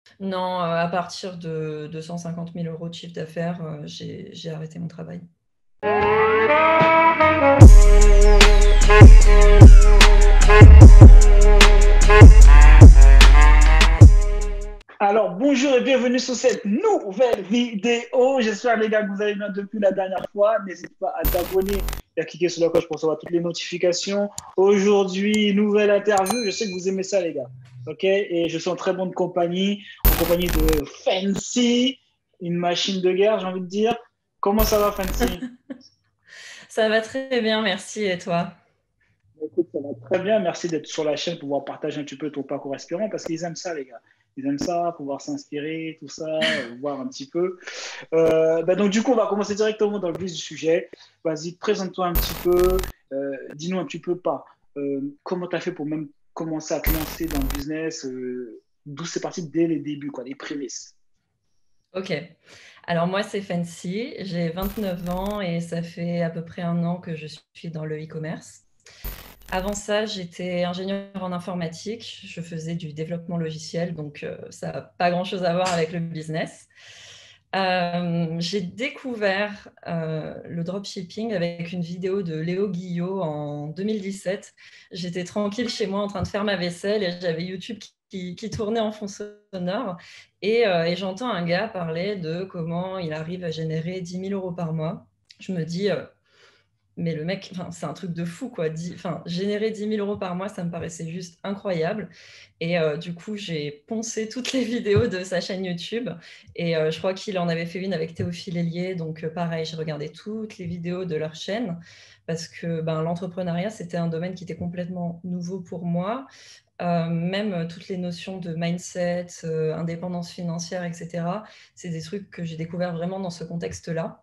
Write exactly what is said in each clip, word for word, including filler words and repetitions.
Non, euh, à partir de deux cent cinquante mille euros de chiffre d'affaires, euh, j'ai, j'ai arrêté mon travail. Alors, bonjour et bienvenue sur cette nouvelle vidéo. J'espère, les gars, que vous allez bien depuis la dernière fois. N'hésite pas à t'abonner et à cliquer sur la cloche pour recevoir toutes les notifications. Aujourd'hui, nouvelle interview. Je sais que vous aimez ça, les gars. OK? Et je suis en très bonne compagnie, en compagnie de Fancy, une machine de guerre, j'ai envie de dire. Comment ça va, Fancy? Ça va très bien, merci. Et toi? Écoute, ça va très bien. Merci d'être sur la chaîne pour pouvoir partager un petit peu ton parcours aspirant parce qu'ils aiment ça, les gars. Ils aiment ça, pouvoir s'inspirer, tout ça, euh, voir un petit peu. Euh, bah donc, du coup, on va commencer directement dans le vif du sujet. Vas-y, présente-toi un petit peu. Euh, dis-nous un petit peu pas. Euh, comment tu as fait pour même commencer à te lancer dans le business, euh, d'où c'est parti dès les débuts, quoi, les prémices. Ok. Alors moi, c'est Fancy. J'ai vingt-neuf ans et ça fait à peu près un an que je suis dans le e-commerce. Avant ça, j'étais ingénieure en informatique. Je faisais du développement logiciel, donc euh, ça n'a pas grand-chose à voir avec le business. Euh, j'ai découvert euh, le dropshipping avec une vidéo de Léo Guillot en deux mille dix-sept. J'étais tranquille chez moi en train de faire ma vaisselle et j'avais YouTube qui, qui tournait en fond sonore. Et, euh, et j'entends un gars parler de comment il arrive à générer dix mille euros par mois. Je me dis, euh, mais le mec, c'est un truc de fou, quoi. dix, générer dix mille euros par mois, ça me paraissait juste incroyable. Et euh, du coup, j'ai poncé toutes les vidéos de sa chaîne YouTube. Et euh, je crois qu'il en avait fait une avec Théophile Hélier. Donc, euh, pareil, j'ai regardé toutes les vidéos de leur chaîne parce que ben, l'entrepreneuriat, c'était un domaine qui était complètement nouveau pour moi. Euh, même euh, toutes les notions de mindset, euh, indépendance financière, et cetera, c'est des trucs que j'ai découvert vraiment dans ce contexte-là.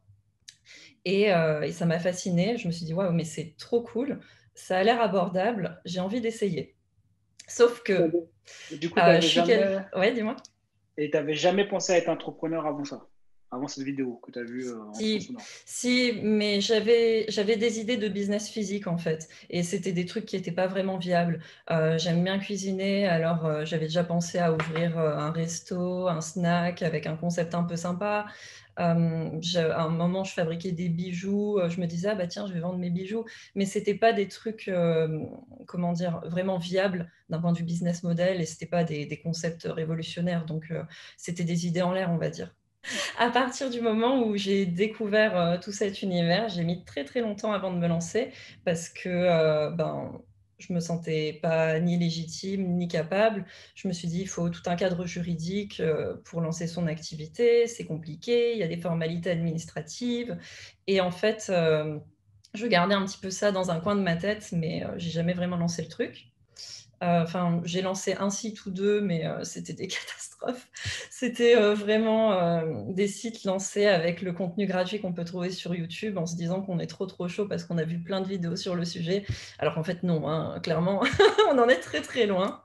Et, euh, et ça m'a fascinée. Je me suis dit, waouh, mais c'est trop cool. Ça a l'air abordable. J'ai envie d'essayer. Sauf que Et du coup, tu euh, je n'avais suis quel... jamais, Ouais, dis-moi. et t'avais jamais pensé à être entrepreneur avant ça, avant cette vidéo que tu as vue euh, en fond Si, sonore. si, mais j'avais, j'avais des idées de business physique en fait, et c'était des trucs qui n'étaient pas vraiment viables. Euh, j'aime bien cuisiner, alors euh, j'avais déjà pensé à ouvrir euh, un resto, un snack avec un concept un peu sympa. Euh, je- à un moment, je fabriquais des bijoux, euh, je me disais, ah bah tiens, je vais vendre mes bijoux, mais c'était pas des trucs, euh, comment dire, vraiment viables d'un point de vue business model, et c'était pas des, des concepts révolutionnaires, donc euh, c'était des idées en l'air, on va dire. À partir du moment où j'ai découvert euh, tout cet univers, j'ai mis très très longtemps avant de me lancer parce que euh, ben, je me sentais pas ni légitime ni capable. Je me suis dit, il faut tout un cadre juridique euh, pour lancer son activité, c'est compliqué, il y a des formalités administratives. Et en fait, euh, je gardais un petit peu ça dans un coin de ma tête, mais euh, j'ai jamais vraiment lancé le truc. Euh, Enfin, j'ai lancé un site ou deux, mais euh, c'était des catastrophes. C'était euh, vraiment euh, des sites lancés avec le contenu gratuit qu'on peut trouver sur YouTube en se disant qu'on est trop trop chaud parce qu'on a vu plein de vidéos sur le sujet. Alors qu'en fait, non, hein, clairement, on en est très très loin.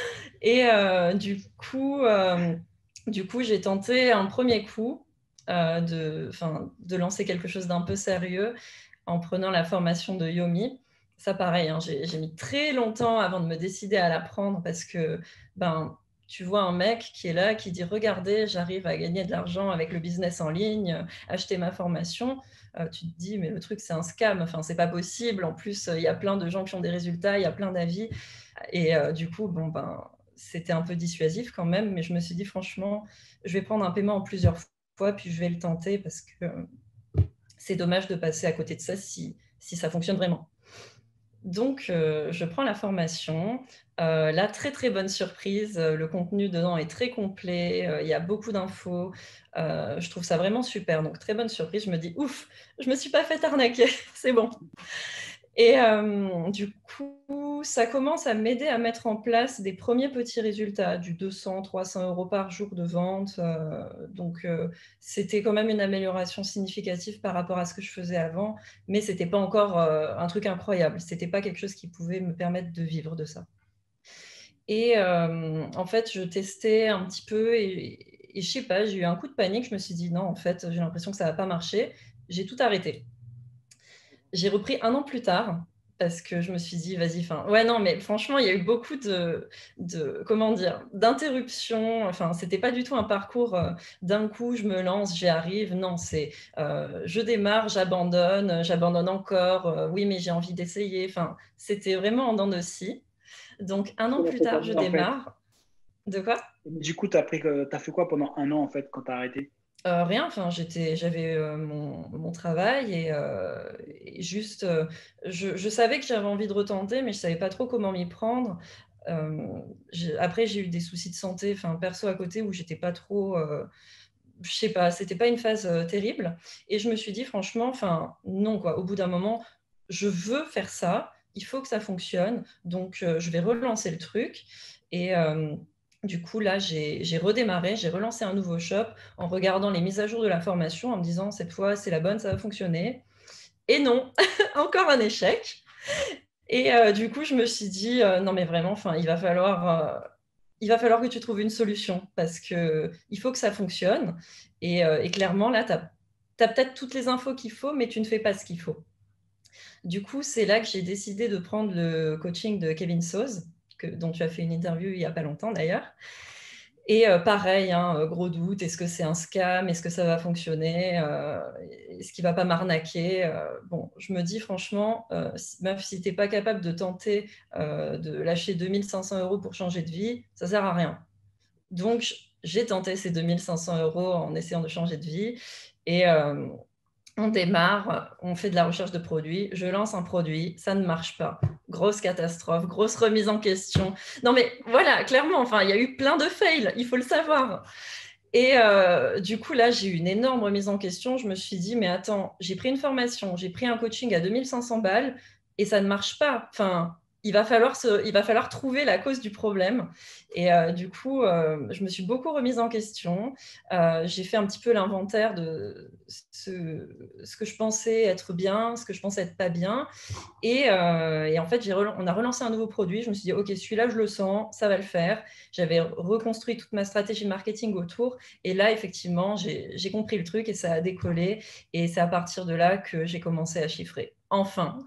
Et euh, du coup, euh, du coup, j'ai tenté un premier coup euh, de, enfin, de lancer quelque chose d'un peu sérieux en prenant la formation de Yomi. Ça, pareil, hein, j'ai, j'ai mis très longtemps avant de me décider à la prendre parce que, ben, tu vois un mec qui est là, qui dit, regardez, j'arrive à gagner de l'argent avec le business en ligne, euh, acheter ma formation. Euh, tu te dis, mais le truc, c'est un scam. Enfin, c'est pas possible. En plus, il y a plein de gens qui ont des résultats, il y a plein d'avis. Et euh, du coup, bon, ben, c'était un peu dissuasif quand même, mais je me suis dit, franchement, je vais prendre un paiement en plusieurs fois, puis je vais le tenter parce que euh, c'est dommage de passer à côté de ça si, si ça fonctionne vraiment. Donc, euh, je prends la formation. Euh, là, très très bonne surprise. Euh, Le contenu dedans est très complet. Euh, il y a beaucoup d'infos. Euh, je trouve ça vraiment super. Donc, très bonne surprise. Je me dis, ouf, je me suis pas fait arnaquer. C'est bon. Et euh, du coup, ça commence à m'aider à mettre en place des premiers petits résultats, du deux cents, trois cents euros par jour de vente. Euh, donc, euh, c'était quand même une amélioration significative par rapport à ce que je faisais avant, mais ce n'était pas encore euh, un truc incroyable. Ce n'était pas quelque chose qui pouvait me permettre de vivre de ça. Et euh, en fait, je testais un petit peu et, et je sais pas, j'ai eu un coup de panique. Je me suis dit non, en fait, j'ai l'impression que ça va pas marcher. J'ai tout arrêté. J'ai repris un an plus tard parce que je me suis dit, vas-y, enfin, ouais, non, mais franchement, il y a eu beaucoup de, de comment dire, d'interruptions. Enfin, c'était pas du tout un parcours euh, d'un coup, je me lance, j'y arrive. Non, c'est euh, je démarre, j'abandonne, j'abandonne encore. euh, oui, mais j'ai envie d'essayer. Enfin, c'était vraiment en dents de scie. Donc, un an Tu as plus fait tard, je combien en fait? démarre. De quoi? Du coup, tu as pris, que- t'as fait quoi pendant un an en fait quand tu as arrêté? Euh, rien, enfin, j'étais, j'avais euh, mon, mon travail et, euh, et juste, euh, je, je savais que j'avais envie de retenter, mais je savais pas trop comment m'y prendre. Euh, j'ai- après, j'ai eu des soucis de santé, enfin, perso à côté où j'étais pas trop, euh, je sais pas, c'était pas une phase euh, terrible. Et je me suis dit, franchement, enfin, non, quoi. Au bout d'un moment, je veux faire ça, il faut que ça fonctionne, donc euh, je vais relancer le truc. Et euh, du coup, là, j'ai j'ai redémarré, j'ai relancé un nouveau shop en regardant les mises à jour de la formation, en me disant, cette fois, c'est la bonne, ça va fonctionner. Et non, encore un échec. Et euh, du coup, je me suis dit, euh, non, mais vraiment, enfin, il va falloir, euh, il va falloir que tu trouves une solution parce que il faut que ça fonctionne. Et, euh, et clairement, là, tu as, peut-être toutes les infos qu'il faut, mais tu ne fais pas ce qu'il faut. Du coup, c'est là que j'ai décidé de prendre le coaching de Kevin Soz, que, dont tu as fait une interview il n'y a pas longtemps d'ailleurs. Et euh, pareil, hein, euh, gros doute, est-ce que c'est un scam? Est-ce que ça va fonctionner? euh, Est-ce qu'il ne va pas m'arnaquer? euh, Bon, je me dis franchement, euh, si, meuf, si tu n'es pas capable de tenter euh, de lâcher deux mille cinq cents euros pour changer de vie, ça ne sert à rien. Donc, j'ai tenté ces deux mille cinq cents euros en essayant de changer de vie. Et, euh, on démarre, on fait de la recherche de produits, je lance un produit, ça ne marche pas. Grosse catastrophe, grosse remise en question. Non mais voilà, clairement, enfin, il y a eu plein de fails, il faut le savoir. Et euh, du coup, là, j'ai eu une énorme remise en question. Je me suis dit, mais attends, j'ai pris une formation, j'ai pris un coaching à deux mille cinq cents balles et ça ne marche pas. Enfin, il va falloir, se, il va falloir trouver la cause du problème. Et euh, du coup, euh, je me suis beaucoup remise en question. Euh, j'ai fait un petit peu l'inventaire de ce, ce, que je pensais être bien, ce que je pensais être pas bien. Et, euh, et en fait, j'ai on a relancé un nouveau produit. Je me suis dit, OK, celui-là, je le sens, ça va le faire. J'avais reconstruit toute ma stratégie marketing autour. Et là, effectivement, j'ai compris le truc et ça a décollé. Et c'est à partir de là que j'ai commencé à chiffrer. Enfin.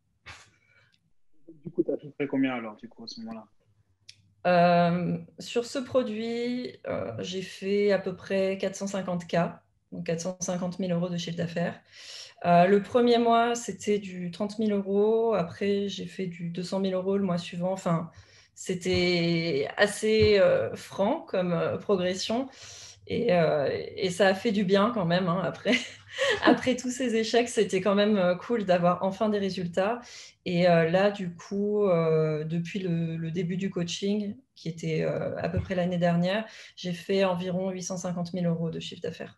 Du coup, tu as fait combien alors, du coup, à ce moment-là? Euh, sur ce produit, euh, j'ai fait à peu près quatre cent cinquante K, donc quatre cent cinquante mille euros de chiffre d'affaires. Euh, le premier mois, c'était du trente mille euros. Après, j'ai fait du deux cent mille euros le mois suivant. Enfin, c'était assez euh, franc comme euh, progression. Et, euh, et, ça a fait du bien quand même. Hein, après, après tous ces échecs, c'était quand même euh, cool d'avoir enfin des résultats. Et euh, là, du coup, euh, depuis le, le, début du coaching, qui était euh, à peu près l'année dernière, j'ai fait environ huit cent cinquante mille euros de chiffre d'affaires.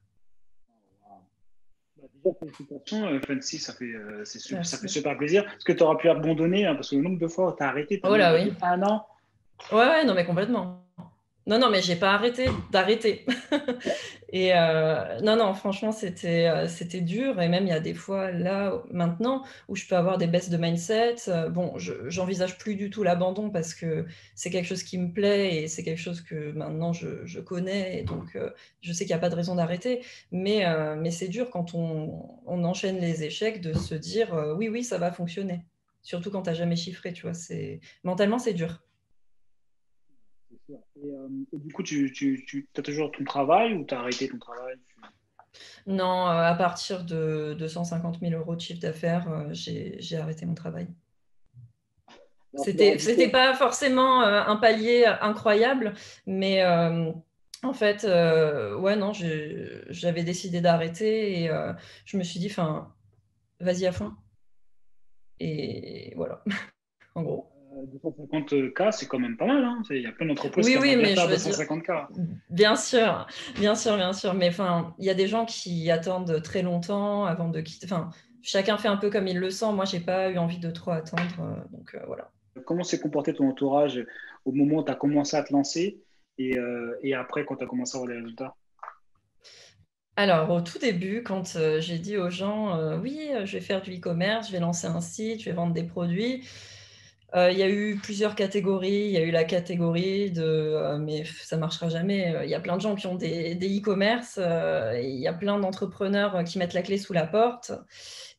Bah, déjà, félicitations, euh, Fancy, ça fait, euh, super, ça fait Merci. super plaisir. Parce que tu auras pu abandonner, hein, parce que le nombre de fois où tu as arrêté, tu as Oh même là pas oui. fait un an. Ouais, ouais, non, mais complètement. Non, non, mais j'ai pas arrêté d'arrêter. Et euh, non, non, franchement, c'était euh, c'était dur. Et même, il y a des fois, là, maintenant, où je peux avoir des baisses de mindset. Euh, bon, je, j'envisage plus du tout l'abandon parce que c'est quelque chose qui me plaît et c'est quelque chose que maintenant je, je connais. Et donc, euh, je sais qu'il n'y a pas de raison d'arrêter. Mais, euh, mais c'est dur quand on, on enchaîne les échecs de se dire euh, oui, oui, ça va fonctionner. Surtout quand tu n'as jamais chiffré, tu vois. C'est... Mentalement, c'est dur. C'est sûr. Et, euh, et du coup, tu, tu, tu as toujours ton travail ou tu as arrêté ton travail? Non, euh, à partir de deux cent cinquante mille euros de chiffre d'affaires, euh, j'ai, j'ai arrêté mon travail. Alors, tu leur as C'était, dit c'était quoi? pas forcément euh, un palier incroyable, mais euh, en fait, euh, ouais, non, j'ai- j'avais décidé d'arrêter et euh, je me suis dit, enfin, vas-y à fond. Et voilà, en gros. Euh, deux cent cinquante K, c'est quand même pas mal. Hein. Il y a plein d'entreprises Oui, qui oui, aimeraient bien mais je faire veux dire, deux cent cinquante K. bien sûr, bien sûr, bien sûr, mais enfin, il y a des gens qui attendent très longtemps avant de quitter. Enfin, chacun fait un peu comme il le sent. Moi, j'ai pas eu envie de trop attendre, euh, donc euh, voilà. Comment s'est comporté ton entourage au moment où tu as commencé à te lancer et, euh, et après quand tu as commencé à avoir des résultats? Alors, au tout début, quand euh, j'ai dit aux gens, euh, oui, euh, je vais faire du e-commerce, je vais lancer un site, je vais vendre des produits, euh, il y a eu plusieurs catégories. Il y a eu la catégorie de euh, mais pff, ça marchera jamais. Il y a plein de gens qui ont des, des e-commerce, euh, et il y a plein d'entrepreneurs euh, qui mettent la clé sous la porte.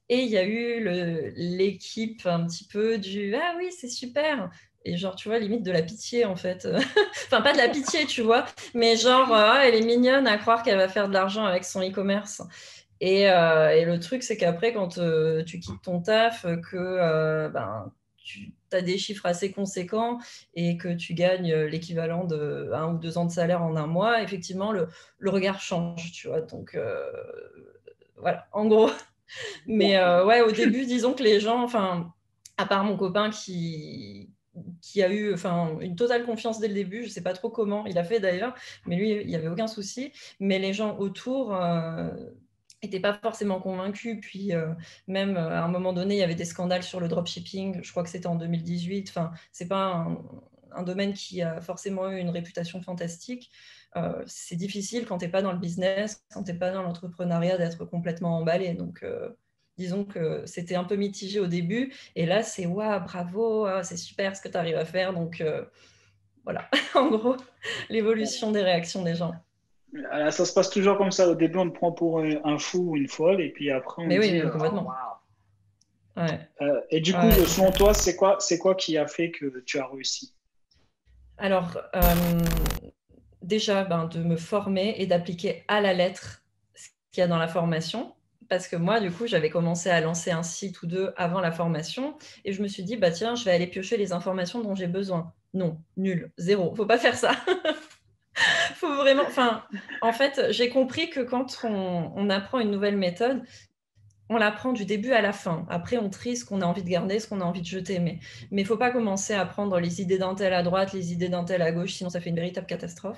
Et il y a eu le, l'équipe un petit peu du « Ah oui, c'est super !» Et genre, tu vois, limite de la pitié, en fait. Enfin, pas de la pitié, tu vois, mais genre, ah, elle est mignonne à croire qu'elle va faire de l'argent avec son e-commerce. Et, euh, et le truc, c'est qu'après, quand euh, tu quittes ton taf, que euh, ben, tu as des chiffres assez conséquents et que tu gagnes l'équivalent de un ou deux ans de salaire en un mois, effectivement, le, le regard change, tu vois. Donc, euh, voilà, en gros. Mais euh, ouais, au début, disons que les gens, enfin, à part mon copain qui, qui a eu enfin, une totale confiance dès le début, je ne sais pas trop comment il a fait d'ailleurs, mais lui, il n'y avait aucun souci. Mais les gens autour n'étaient euh, pas forcément convaincus. Puis euh, même à un moment donné, il y avait des scandales sur le dropshipping. Je crois que c'était en deux mille dix-huit. Enfin, c'est pas un, un domaine qui a forcément eu une réputation fantastique. Euh, c'est difficile quand tu n'es pas dans le business, quand tu n'es pas dans l'entrepreneuriat, d'être complètement emballé. Donc, euh, disons que c'était un peu mitigé au début. Et là, c'est « Waouh, bravo, c'est super ce que tu arrives à faire ». Donc, euh, voilà, en gros, l'évolution des réactions des gens. Alors, ça se passe toujours comme ça. Au début, on te prend pour un, un fou ou une folle, et puis après, on Mais te oui, dit mais euh, oh, complètement. waouh. Ouais. Euh, et du coup, Ouais, selon toi, c'est quoi, c'est quoi qui a fait que tu as réussi? alors, euh, déjà, ben, de me former et d'appliquer à la lettre ce qu'il y a dans la formation. Parce que moi, du coup, j'avais commencé à lancer un site ou deux avant la formation et je me suis dit, bah tiens, je vais aller piocher les informations dont j'ai besoin. Non, nul, zéro, faut pas faire ça. Faut vraiment, enfin, en fait, j'ai compris que quand on, on apprend une nouvelle méthode, on l'apprend du début à la fin. Après, on trie ce qu'on a envie de garder, ce qu'on a envie de jeter. Mais il ne faut pas commencer à prendre les idées d'un tel à droite, les idées d'un tel à gauche, sinon ça fait une véritable catastrophe.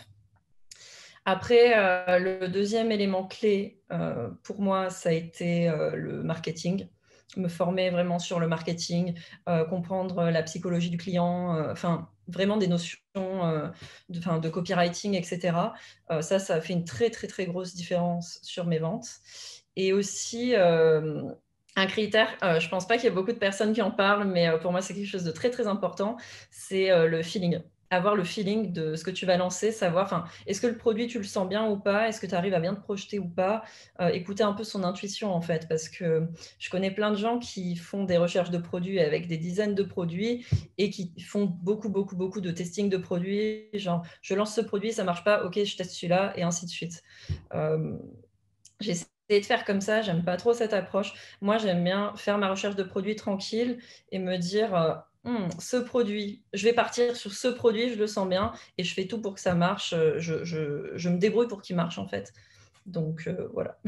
Après, euh, le deuxième élément clé, euh, pour moi, ça a été euh, le marketing. Me former vraiment sur le marketing, euh, comprendre la psychologie du client, euh, enfin, vraiment des notions euh, de, enfin, de copywriting, et cetera. Euh, ça, ça a fait une très, très, très grosse différence sur mes ventes. Et aussi, euh, un critère, euh, je ne pense pas qu'il y ait beaucoup de personnes qui en parlent, mais euh, pour moi, c'est quelque chose de très, très important, c'est euh, le feeling. Avoir le feeling de ce que tu vas lancer, savoir, est-ce que le produit, tu le sens bien ou pas? Est-ce que tu arrives à bien te projeter ou pas? euh, Écouter un peu son intuition, en fait, parce que je connais plein de gens qui font des recherches de produits avec des dizaines de produits et qui font beaucoup, beaucoup, beaucoup de testing de produits. Genre, je lance ce produit, ça marche pas, ok, je teste celui-là, et ainsi de suite. Euh, J'ai essayé de faire comme ça, j'aime pas trop cette approche. Moi, j'aime bien faire ma recherche de produits tranquille et me dire... Euh, Hum, ce produit, je vais partir sur ce produit, je le sens bien et je fais tout pour que ça marche. Je, je, je me débrouille pour qu'il marche en fait. Donc euh, voilà.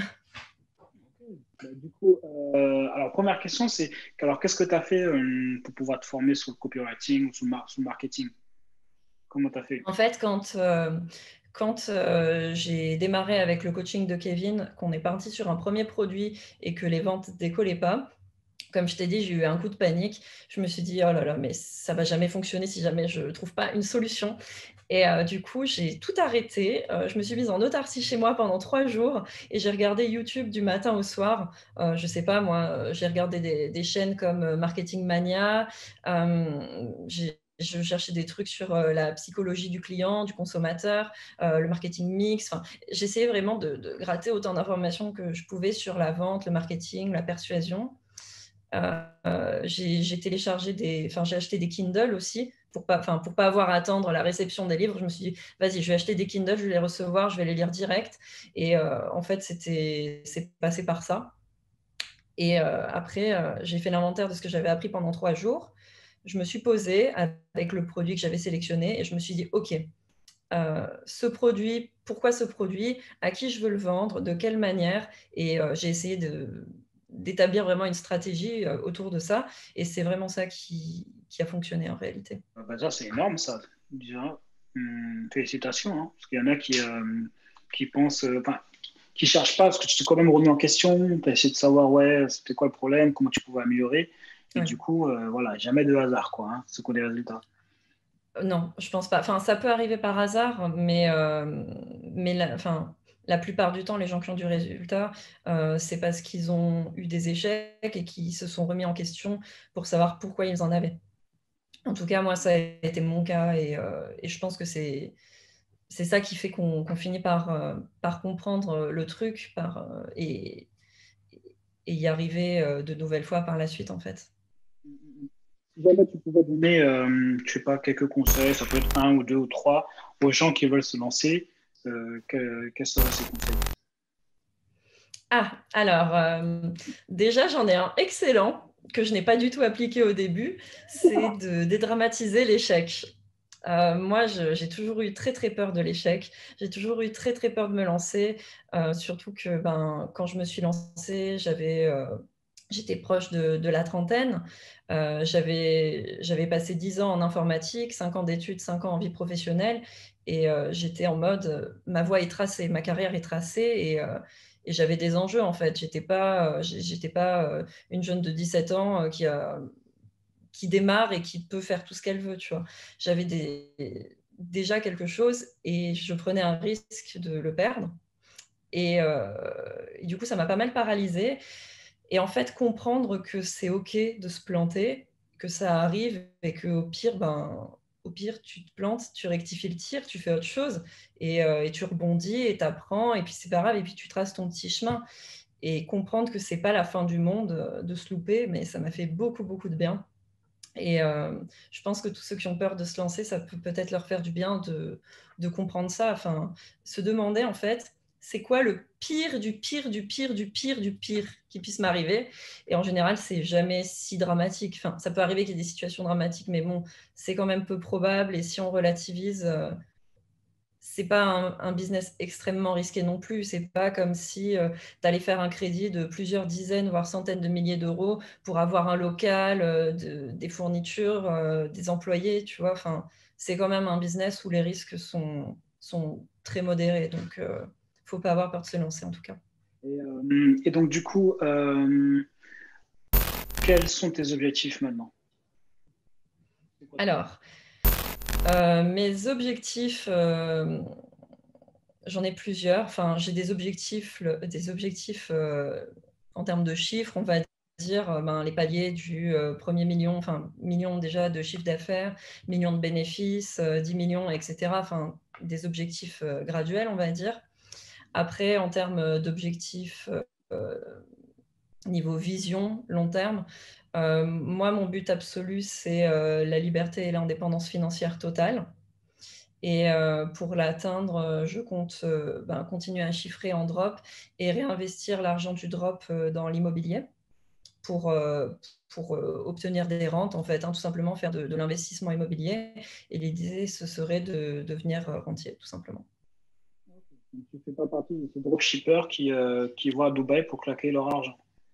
Bah, du coup, euh, alors première question, c'est alors qu'est-ce que tu as fait euh, pour pouvoir te former sur le copywriting ou sur le, mar- sur le marketing? Comment tu as fait? En fait, quand, euh, quand euh, j'ai démarré avec le coaching de Kevin, qu'on est parti sur un premier produit et que les ventes décollaient pas, comme je t'ai dit, j'ai eu un coup de panique. Je me suis dit, oh là là, mais ça va jamais fonctionner si jamais je ne trouve pas une solution. Et euh, du coup, j'ai tout arrêté. Euh, je me suis mise en autarcie chez moi pendant trois jours et j'ai regardé YouTube du matin au soir. Euh, je sais pas, moi, euh, j'ai regardé des, des chaînes comme euh, Marketing Mania. Euh, j'ai je cherchais des trucs sur euh, la psychologie du client, du consommateur, euh, le marketing mix. Enfin, j'essayais vraiment de, de gratter autant d'informations que je pouvais sur la vente, le marketing, la persuasion. Euh, j'ai, j'ai téléchargé des, enfin j'ai acheté des Kindle aussi pour pas, enfin pour pas avoir à attendre la réception des livres. Je me suis dit, vas-y, je vais acheter des Kindle, je vais les recevoir, je vais les lire direct. Et euh, en fait, c'était, c'est passé par ça. Et euh, après, euh, j'ai fait l'inventaire de ce que j'avais appris pendant trois jours. Je me suis posée avec le produit que j'avais sélectionné et je me suis dit, ok, euh, ce produit, pourquoi ce produit, à qui je veux le vendre, de quelle manière. Et euh, j'ai essayé de, d'établir vraiment une stratégie euh, autour de ça. Et c'est vraiment ça qui, qui a fonctionné en réalité. Ah bah, ça, c'est énorme, ça. Déjà, hum, félicitations, hein, parce qu'il y en a qui, euh, qui pensent, euh, enfin, qui cherchent pas, parce que tu t'es quand même remis en question, tu as essayé de savoir, ouais, c'était quoi le problème, comment tu pouvais améliorer. Et Ouais. du coup, euh, voilà, jamais de hasard, quoi, hein, c'est quoi les résultats. Non, je pense pas. Enfin, ça peut arriver par hasard, mais, euh, mais la, enfin, la plupart du temps, les gens qui ont du résultat, euh, c'est parce qu'ils ont eu des échecs et qu'ils se sont remis en question pour savoir pourquoi ils en avaient. En tout cas, moi, ça a été mon cas et, euh, et je pense que c'est c'est ça qui fait qu'on qu'on finit par, euh, par comprendre le truc par, euh, et, et y arriver euh, de nouvelles fois par la suite, en fait. Si jamais tu pouvais donner, euh, je sais pas, quelques conseils, ça peut être un ou deux ou trois, aux gens qui veulent se lancer, euh, que- quels seraient ces conseils? Ah, alors, euh, déjà, j'en ai un excellent que je n'ai pas du tout appliqué au début, c'est de dédramatiser l'échec. Euh, moi, je- j'ai toujours eu très très peur de l'échec. J'ai toujours eu très très peur de me lancer, euh, surtout que ben, quand je me suis lancée, j'avais, euh, j'étais proche de, de la trentaine. Euh, j'avais, j'avais passé dix ans en informatique, cinq ans d'études, cinq ans en vie professionnelle, et euh, j'étais en mode, euh, ma voie est tracée, ma carrière est tracée, et, euh, et j'avais des enjeux en fait. J'étais pas, euh, j'étais pas euh, une jeune de dix-sept ans euh, qui a qui démarre et qui peut faire tout ce qu'elle veut, tu vois. J'avais des, déjà quelque chose et je prenais un risque de le perdre. Et, euh, et du coup, ça m'a pas mal paralysée. Et en fait, comprendre que c'est OK de se planter, que ça arrive et qu'au pire, ben, au pire, tu te plantes, tu rectifies le tir, tu fais autre chose et, euh, et tu rebondis et tu apprends et puis c'est pas grave et puis tu traces ton petit chemin. Et comprendre que c'est pas la fin du monde euh, de se louper, mais ça m'a fait beaucoup, beaucoup de bien. Et euh, je pense que tous ceux qui ont peur de se lancer, ça peut peut-être leur faire du bien de, de comprendre ça. Enfin, se demander en fait, c'est quoi le pire du pire du pire du pire du pire qui puisse m'arriver. Et en général, c'est jamais si dramatique. Enfin, ça peut arriver qu'il y ait des situations dramatiques, mais bon, c'est quand même peu probable. Et si on relativise, euh, c'est pas un, un business extrêmement risqué non plus. C'est pas comme si euh, tu allais faire un crédit de plusieurs dizaines, voire centaines de milliers d'euros pour avoir un local, euh, de- des fournitures, euh, des employés, tu vois. Enfin, c'est quand même un business où les risques sont, sont très modérés. Donc, euh, faut pas avoir peur de se lancer en tout cas. Et, euh, et donc, du coup, euh, quels sont tes objectifs maintenant? C'est quoi ton- Alors, euh, mes objectifs, euh, j'en ai plusieurs. Enfin, j'ai des objectifs, le- des objectifs euh, en termes de chiffres, on va dire euh, ben, les paliers du euh, premier million, enfin million déjà de chiffre d'affaires, million de bénéfices, euh, dix millions, et cetera. Enfin, des objectifs euh, graduels, on va dire. Après, en termes d'objectifs euh, niveau vision, long terme, euh, moi, mon but absolu, c'est euh, la liberté et l'indépendance financière totale. Et euh, pour l'atteindre, euh, je compte euh, ben, continuer à chiffrer en drop et réinvestir l'argent du drop euh, dans l'immobilier pour, euh, pour euh, obtenir des rentes, en fait, hein, tout simplement faire de, de l'investissement immobilier. Et l'idée, ce serait de devenir euh, rentier, tout simplement. Donc, tu ne fais pas partie de ces dropshippers qui, euh, qui vont à Dubaï pour claquer leur argent.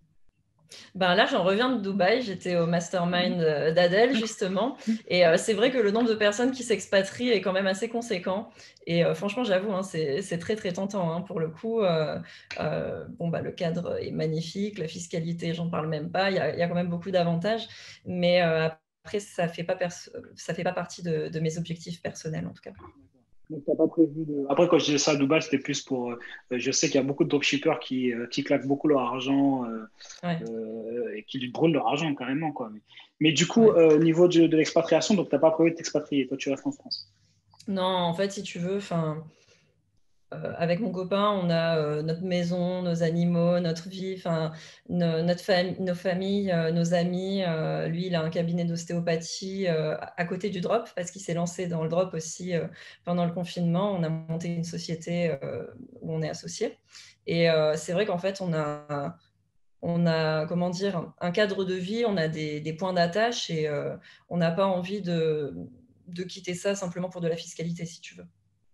Ben là, j'en reviens de Dubaï. J'étais au mastermind euh, d'Adèle, justement. Et euh, c'est vrai que le nombre de personnes qui s'expatrient est quand même assez conséquent. Et euh, franchement, j'avoue, hein, c'est, c'est très, très tentant. Hein, pour le coup, euh, euh, bon, bah, le cadre est magnifique. La fiscalité, j'en parle même pas. Il y a, il y a quand même beaucoup d'avantages. Mais euh, après, ça fait pas perso- ça fait pas partie de, de mes objectifs personnels, en tout cas. Donc, t'as pas prévu de... Après, quand je disais ça à Dubaï, c'était plus pour... euh, je sais qu'il y a beaucoup de dropshippers qui, euh, qui claquent beaucoup leur argent euh, Ouais, euh, et qui brûlent leur argent carrément, quoi. Mais, mais du coup, ouais. euh, au niveau de, de l'expatriation, donc t'as pas prévu de t'expatrier. Toi, tu restes en France. Non, en fait, si tu veux, enfin. Euh, avec mon copain, on a euh, notre maison, nos animaux, notre vie, enfin, no- notre fam- nos familles, euh, nos amis. Euh, lui, il a un cabinet d'ostéopathie euh, à côté du drop parce qu'il s'est lancé dans le drop aussi euh, pendant le confinement. On a monté une société euh, où on est associé. Et euh, c'est vrai qu'en fait, on a, on a, comment dire, un cadre de vie, on a des, des points d'attache et euh, on n'a pas envie de, de quitter ça simplement pour de la fiscalité, si tu veux.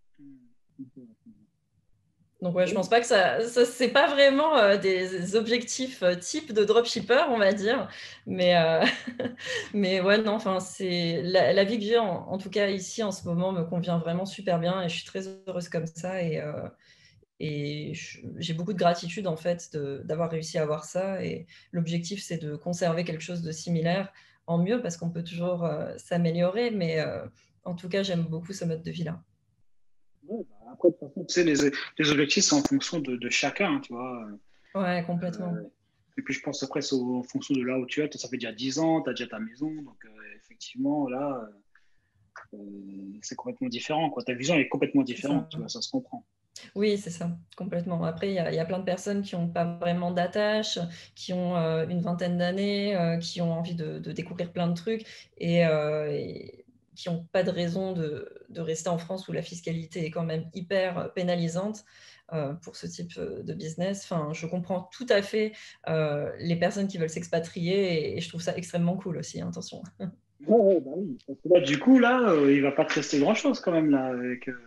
Donc ouais, je pense pas que ça, ça c'est pas vraiment euh, des objectifs euh, type de dropshipper, on va dire, mais euh, mais ouais non, enfin c'est la, la vie que j'ai en, en tout cas ici en ce moment me convient vraiment super bien et je suis très heureuse comme ça et euh, et je- j'ai beaucoup de gratitude en fait de- d'avoir réussi à avoir ça et l'objectif c'est de conserver quelque chose de similaire en mieux parce qu'on peut toujours euh, s'améliorer, mais euh, en tout cas j'aime beaucoup ce mode de vie-là. Ouais, bah, après, de toute façon, tu sais, les, les objectifs, c'est en fonction de, de chacun, hein, tu vois. Ouais, complètement. Euh, et puis, je pense après, c'est au- en fonction de là où tu es. Toi, ça fait déjà dix ans, tu as déjà ta maison. Donc, euh, effectivement, là, euh, c'est complètement différent, quoi. Ta vision est complètement C'est ça. différente, tu vois, ça se comprend. Oui, c'est ça, complètement. Après, il y a, il y a plein de personnes qui n'ont pas vraiment d'attache, qui ont euh, une vingtaine d'années, euh, qui ont envie de, de découvrir plein de trucs et, euh, et qui n'ont pas de raison de, de rester en France où la fiscalité est quand même hyper pénalisante euh, pour ce type euh, de business. Enfin, je comprends tout à fait euh, les personnes qui veulent s'expatrier et, et je trouve ça extrêmement cool aussi, hein, attention. Ouais, ouais, bah oui. Parce que là, du coup, là, euh, il va pas te rester grand-chose quand même là. Avec, euh,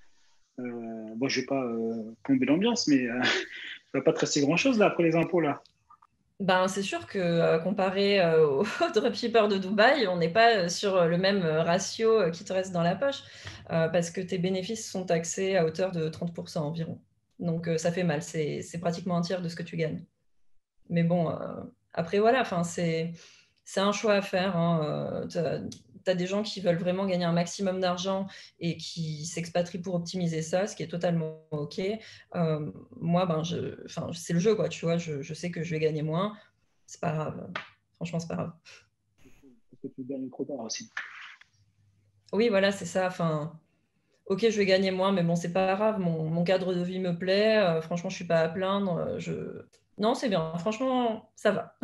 euh, bon, je vais pas euh, plomber l'ambiance, mais euh, il va pas te rester grand-chose là après les impôts là. Ben, c'est sûr que euh, comparé euh, aux dropshippers de Dubaï, on n'est pas euh, sur euh, le même euh, ratio euh, qui te reste dans la poche euh, parce que tes bénéfices sont taxés à hauteur de trente pour cent environ. Donc euh, ça fait mal, c'est c'est pratiquement un tiers de ce que tu gagnes. Mais bon, euh, après voilà, enfin, c'est c'est un choix à faire, hein. Tu as des gens qui veulent vraiment gagner un maximum d'argent et qui s'expatrient pour optimiser ça, ce qui est totalement OK. Euh, moi, ben, je, enfin, c'est le jeu, quoi, tu vois, je, je sais que je vais gagner moins. C'est pas grave. Franchement, c'est pas grave. Parce que tu gagnes trop tard aussi. Oui, voilà, c'est ça. Enfin, OK, je vais gagner moins, mais bon, c'est pas grave. Mon, mon cadre de vie me plaît. Euh, franchement, je suis pas à plaindre. Euh, Je... Non, c'est bien. Franchement, ça va.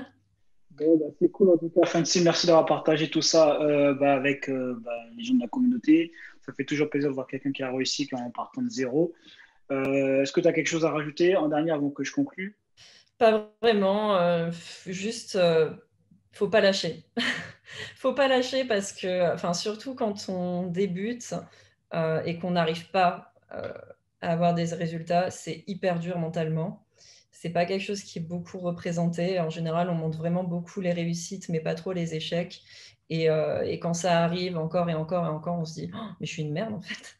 Bon, bah, c'est cool en tout cas, Fancy, merci d'avoir partagé tout ça euh, bah, avec euh, bah, les gens de la communauté. Ça fait toujours plaisir de voir quelqu'un qui a réussi en partant de zéro. Euh, est-ce que tu as quelque chose à rajouter en dernier avant que je conclue? Pas vraiment. Euh, juste, euh, faut pas lâcher. Faut pas lâcher parce que, enfin, surtout quand on débute euh, et qu'on n'arrive pas euh, à avoir des résultats, c'est hyper dur mentalement. C'est pas quelque chose qui est beaucoup représenté. En général, on montre vraiment beaucoup les réussites, mais pas trop les échecs. Et, euh, et quand ça arrive encore et encore et encore, on se dit, oh, mais je suis une merde en fait.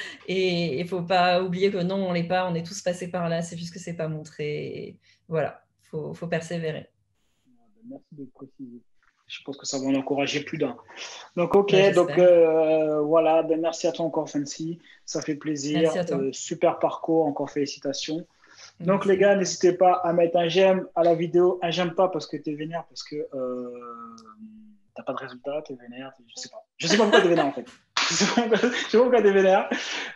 Et il faut pas oublier que non, on l'est pas, on est tous passés par là, c'est juste que c'est pas montré. Et voilà, faut, faut persévérer. Merci de le préciser. Je pense que ça va en encourager plus d'un. Donc, ok, Bah, donc j'espère. euh, voilà, ben, merci à toi encore, Fancy. Ça fait plaisir. Merci à toi. Euh, super parcours, encore félicitations. Donc, les Merci. gars, n'hésitez pas à mettre un j'aime à la vidéo. Un j'aime pas parce que tu es vénère, parce que euh, t'as pas de résultat, tu es vénère. Je sais pas. Je sais pas pourquoi tu es vénère en fait. Je sais pas pourquoi, je sais pas pourquoi tu es vénère.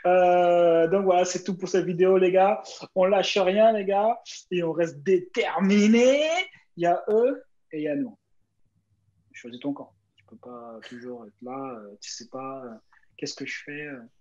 Euh, donc, voilà, c'est tout pour cette vidéo, les gars. On lâche rien, les gars, et on reste déterminés. Il y a eux et il y a nous. Choisis ton camp. Tu peux pas toujours être là. Euh, tu sais pas euh, qu'est-ce que je fais. Euh,